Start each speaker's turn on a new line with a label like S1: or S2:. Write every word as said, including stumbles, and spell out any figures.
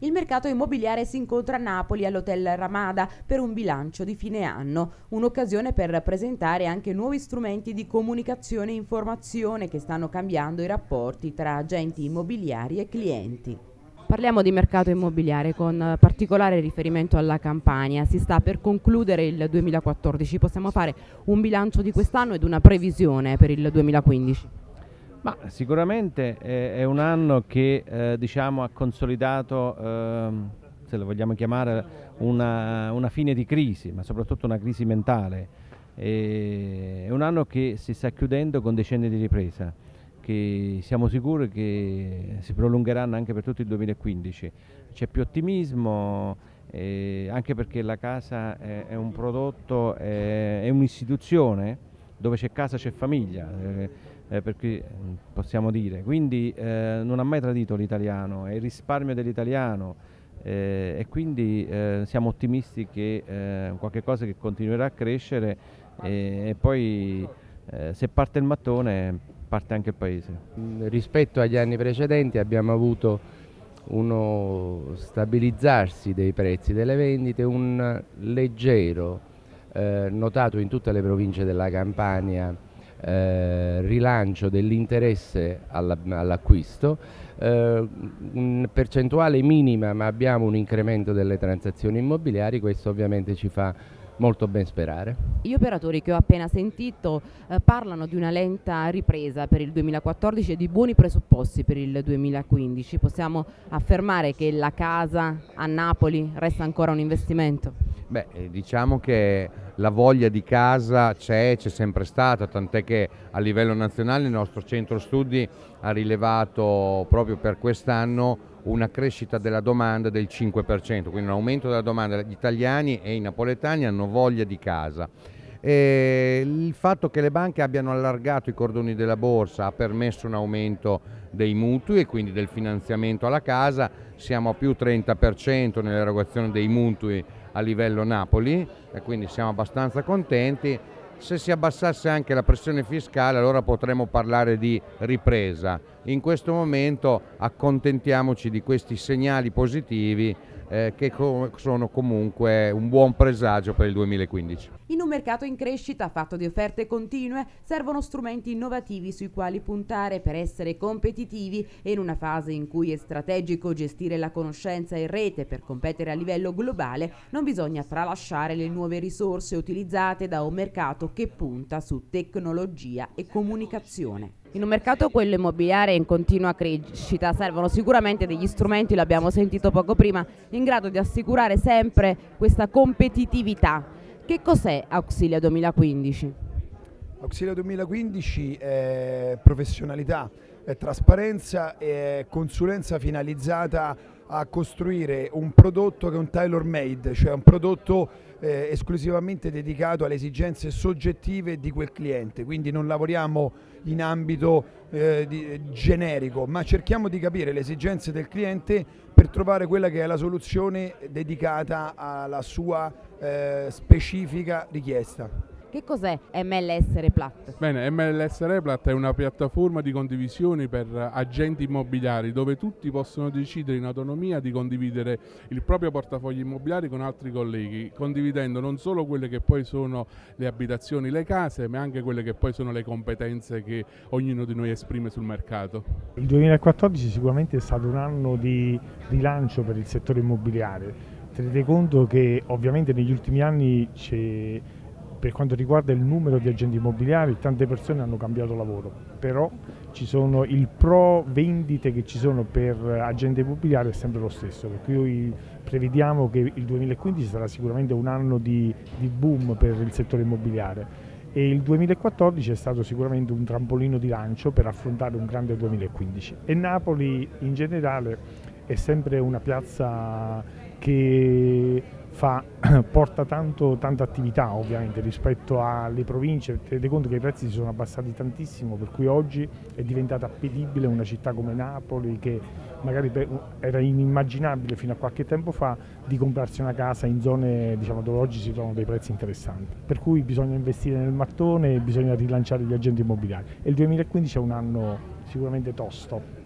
S1: Il mercato immobiliare si incontra a Napoli all'Hotel Ramada per un bilancio di fine anno, un'occasione per presentare anche nuovi strumenti di comunicazione e informazione che stanno cambiando i rapporti tra agenti immobiliari e clienti. Parliamo di mercato immobiliare con particolare riferimento alla Campania. Si sta per concludere il duemilaquattordici, possiamo fare un bilancio di quest'anno ed una previsione per il duemilaquindici?
S2: Ma sicuramente è, è un anno che eh, diciamo, ha consolidato, eh, se lo vogliamo chiamare, una, una fine di crisi, ma soprattutto una crisi mentale. E, è un anno che si sta chiudendo con decenni di ripresa, che siamo sicuri che si prolungheranno anche per tutto il duemilaquindici. C'è più ottimismo, eh, anche perché la casa è, è un prodotto, è, è un'istituzione, dove c'è casa c'è famiglia. Eh, Eh, perché possiamo dire, quindi eh, non ha mai tradito l'italiano, è il risparmio dell'italiano eh, e quindi eh, siamo ottimisti che eh, qualche cosa che continuerà a crescere e, e poi eh, se parte il mattone parte anche il paese.
S3: Rispetto agli anni precedenti abbiamo avuto uno stabilizzarsi dei prezzi delle vendite, un leggero eh, notato in tutte le province della Campania Eh, rilancio dell'interesse all'acquisto, eh, una percentuale minima, ma abbiamo un incremento delle transazioni immobiliari. Questo ovviamente ci fa molto ben sperare.
S1: Gli operatori che ho appena sentito eh, parlano di una lenta ripresa per il duemilaquattordici e di buoni presupposti per il duemilaquindici. Possiamo affermare che la casa a Napoli resta ancora un investimento?
S4: Beh, diciamo che la voglia di casa c'è, c'è sempre stata, tant'è che a livello nazionale il nostro centro studi ha rilevato proprio per quest'anno una crescita della domanda del cinque per cento, quindi un aumento della domanda. Gli italiani e i napoletani hanno voglia di casa. E il fatto che le banche abbiano allargato i cordoni della borsa ha permesso un aumento dei mutui e quindi del finanziamento alla casa. Siamo a più trenta per cento nell'erogazione dei mutui a livello Napoli e quindi siamo abbastanza contenti. Se si abbassasse anche la pressione fiscale allora potremmo parlare di ripresa. In questo momento accontentiamoci di questi segnali positivi eh, che co- sono comunque un buon presagio per il duemilaquindici.
S1: In un mercato in crescita fatto di offerte continue servono strumenti innovativi sui quali puntare per essere competitivi e in una fase in cui è strategico gestire la conoscenza in rete per competere a livello globale non bisogna tralasciare le nuove risorse utilizzate da un mercato che punta su tecnologia e comunicazione. In un mercato, quello immobiliare, in continua crescita servono sicuramente degli strumenti, l'abbiamo sentito poco prima, in grado di assicurare sempre questa competitività. Che cos'è Auxilia duemilaquindici?
S5: Auxilia duemilaquindici è professionalità, è trasparenza e è consulenza finalizzata a costruire un prodotto che è un tailor made, cioè un prodotto eh, esclusivamente dedicato alle esigenze soggettive di quel cliente, quindi non lavoriamo in ambito eh, di, generico, ma cerchiamo di capire le esigenze del cliente per trovare quella che è la soluzione dedicata alla sua eh, specifica richiesta.
S1: Che cos'è M L S Replat?
S6: Bene, M L S Replat è una piattaforma di condivisione per agenti immobiliari dove tutti possono decidere in autonomia di condividere il proprio portafoglio immobiliare con altri colleghi, condividendo non solo quelle che poi sono le abitazioni, le case, ma anche quelle che poi sono le competenze che ognuno di noi esprime sul mercato.
S7: Il duemilaquattordici sicuramente è stato un anno di rilancio per il settore immobiliare. Tenete conto che ovviamente negli ultimi anni c'è, per quanto riguarda il numero di agenti immobiliari, tante persone hanno cambiato lavoro, però ci sono il pro vendite che ci sono per agente immobiliare è sempre lo stesso, per cui prevediamo che il duemilaquindici sarà sicuramente un anno di, di boom per il settore immobiliare e il duemilaquattordici è stato sicuramente un trampolino di lancio per affrontare un grande duemilaquindici. E Napoli in generale è sempre una piazza che fa, porta tanto, tanta attività ovviamente rispetto alle province. Tenete conto che i prezzi si sono abbassati tantissimo, per cui oggi è diventata appetibile una città come Napoli, che magari era inimmaginabile fino a qualche tempo fa di comprarsi una casa in zone, diciamo, dove oggi si trovano dei prezzi interessanti. Per cui bisogna investire nel mattone e bisogna rilanciare gli agenti immobiliari. E il duemilaquindici è un anno sicuramente tosto.